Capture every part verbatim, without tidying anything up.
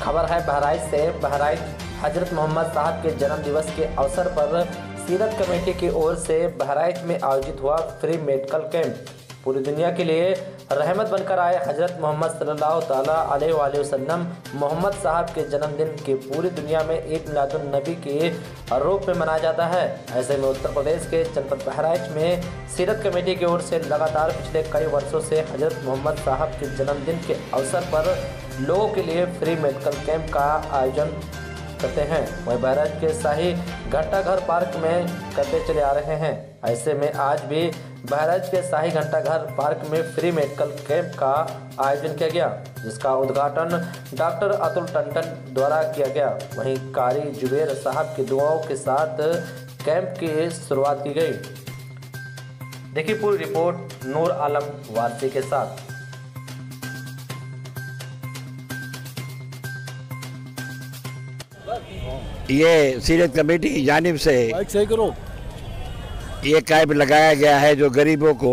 खबर है बहराइच से। बहराइच हजरत मोहम्मद साहब के जन्म दिवस के अवसर पर सीरत कमेटी की ओर से बहराइच में आयोजित हुआ फ्री मेडिकल कैंप। पूरी दुनिया के लिए रहमत बनकर आए हजरत मोहम्मद सल्लल्लाहु ताला अलैहि वसल्लम मोहम्मद साहब के जन्मदिन के पूरी दुनिया में ईद मिलादुन नबी के रूप में मनाया जाता है। ऐसे में उत्तर प्रदेश के जनपद बहराइच में सीरत कमेटी की ओर से लगातार पिछले कई वर्षों से हजरत मोहम्मद साहब के जन्मदिन के अवसर पर लोगों के लिए फ्री मेडिकल कैंप का आयोजन करते हैं। वही बहराइच के शाही घंटाघर पार्क में करते चले आ रहे हैं। ऐसे में आज भी बहराइच के शाही घंटाघर पार्क में फ्री मेडिकल कैंप का आयोजन किया गया, जिसका उद्घाटन डॉक्टर अतुल टंडन द्वारा किया गया। वहीं कारी जुबेर साहब की दुआओं के साथ कैंप की शुरुआत की गई। देखिए पूरी रिपोर्ट नूर आलम वारसी के साथ। ये सीरत कमेटी की जानिब से सही करो ये कैंप लगाया गया है जो गरीबों को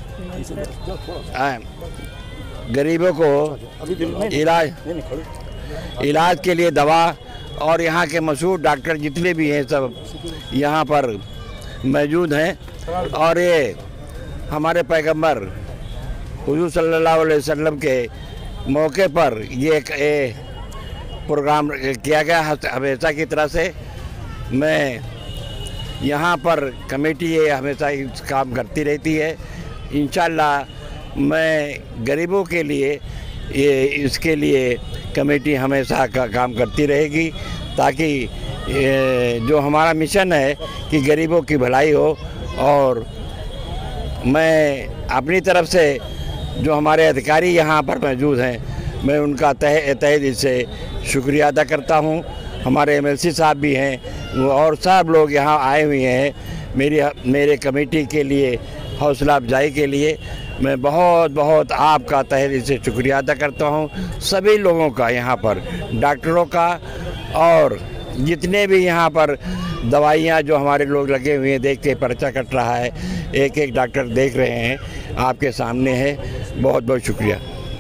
गरीबों को इलाज इलाज के लिए दवा और यहाँ के मशहूर डॉक्टर जितने भी हैं सब यहाँ पर मौजूद हैं। और ये हमारे पैगंबर हुजूर सल्लल्लाहु अलैहि वसल्लम के मौके पर ये एक प्रोग्राम किया गया हमेशा की तरह से। मैं यहाँ पर कमेटी ये हमेशा इस काम करती रहती है। इंशाल्लाह मैं गरीबों के लिए ये इसके लिए कमेटी हमेशा का काम करती रहेगी, ताकि जो हमारा मिशन है कि गरीबों की भलाई हो। और मैं अपनी तरफ से जो हमारे अधिकारी यहाँ पर मौजूद हैं मैं उनका तहे तहे दिल से शुक्रिया अदा करता हूँ। हमारे एमएलसी साहब भी हैं और सब लोग यहाँ आए हुए हैं मेरी मेरे कमेटी के लिए हौसला अफजाई के लिए। मैं बहुत बहुत आपका तहे दिल से शुक्रिया अदा करता हूँ सभी लोगों का, यहाँ पर डॉक्टरों का और जितने भी यहाँ पर दवाइयाँ जो हमारे लोग लगे हुए हैं देख के पर्चा कट रहा है, एक एक डॉक्टर देख रहे हैं, आपके सामने है। बहुत बहुत शुक्रिया।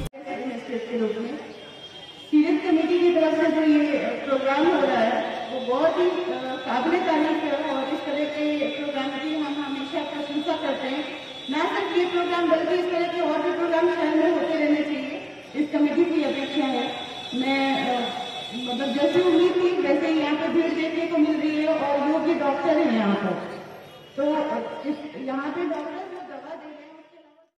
सीरत कमेटी की तरफ से जो ये प्रोग्राम हो रहा है वो बहुत ही काबिल तारीफ है और इस तरह के प्रोग्राम की हम हमेशा प्रशंसा करते हैं। ना सिर्फ ये प्रोग्राम बल्कि इस तरह के और भी प्रोग्राम शहर में होते रहने चाहिए, इस कमेटी की अपेक्षा है। मैं मतलब जैसे उम्मीद थी वैसे ही यहाँ पर भीड़ देखने को मिल रही है और योग्य डॉक्टर हैं यहाँ पर। तो यहाँ पे डॉक्टर